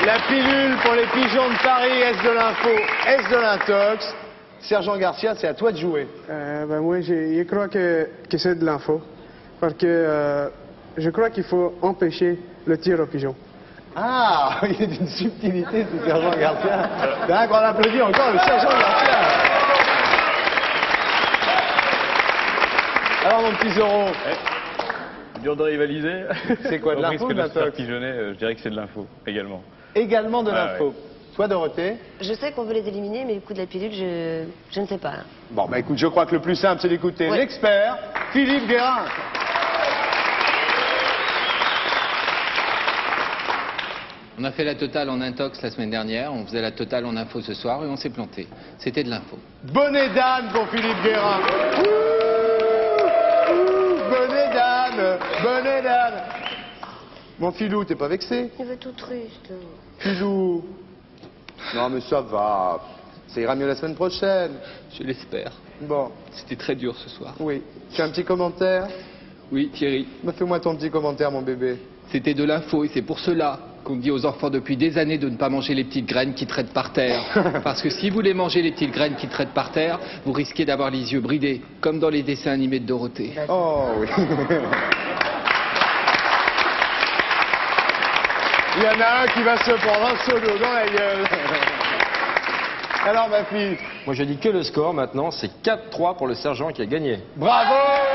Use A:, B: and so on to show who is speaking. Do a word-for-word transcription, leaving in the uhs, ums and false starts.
A: La pilule pour les pigeons de Paris, est-ce de l'info, est-ce de l'intox? Sergent Garcia, c'est à toi de jouer.
B: Euh, ben moi, je, je crois que, que c'est de l'info. Parce que euh, je crois qu'il faut empêcher le tir aux pigeons.
A: Ah, il y a d'une subtilité, ce Sergent Garcia. D'accord, on applaudit encore le Sergent Garcia. Alors, mon petit Zoro.
C: Eh, dur de rivaliser.
A: C'est quoi, de
C: Au
A: l'info
C: risque
A: ou de
C: de se faire
A: l'intox?
C: pigeonner, euh, je dirais que c'est de l'info, également.
A: Également de
C: Ah,
A: l'info.
C: ouais.
A: Toi, Dorothée?
D: Je sais qu'on veut les éliminer, mais le coup de la pilule, je, je ne sais pas.
A: Bon, bah écoute, je crois que le plus simple, c'est d'écouter
D: Ouais.
A: l'expert, Philippe Guérin.
E: On a fait la totale en intox la semaine dernière, on faisait la totale en info ce soir et on s'est planté. C'était de l'info.
A: Bonnet d'âne pour Philippe Guérin. Ouh, ouh, bonnet d'âne, bonnet d'âne. Mon Philou, t'es pas vexé?
D: Il va tout triste.
A: Philou. Non, mais ça va. Ça ira mieux la semaine prochaine.
E: Je l'espère.
A: Bon,
E: C'était très dur ce soir.
A: oui. Tu as un petit commentaire?
E: Oui, Thierry,
A: Bah, fais-moi ton petit commentaire, mon bébé.
E: c'était de l'info et c'est pour cela qu'on dit aux enfants depuis des années de ne pas manger les petites graines qui traitent par terre. Parce que si vous les mangez les petites graines qui traitent par terre, vous risquez d'avoir les yeux bridés, comme dans les dessins animés de Dorothée.
A: Oh, oui. Il y en a un qui va se prendre un solo dans la gueule. Alors, ma fille,
F: Moi je dis que le score maintenant, c'est quatre trois pour le sergent qui a gagné.
A: bravo!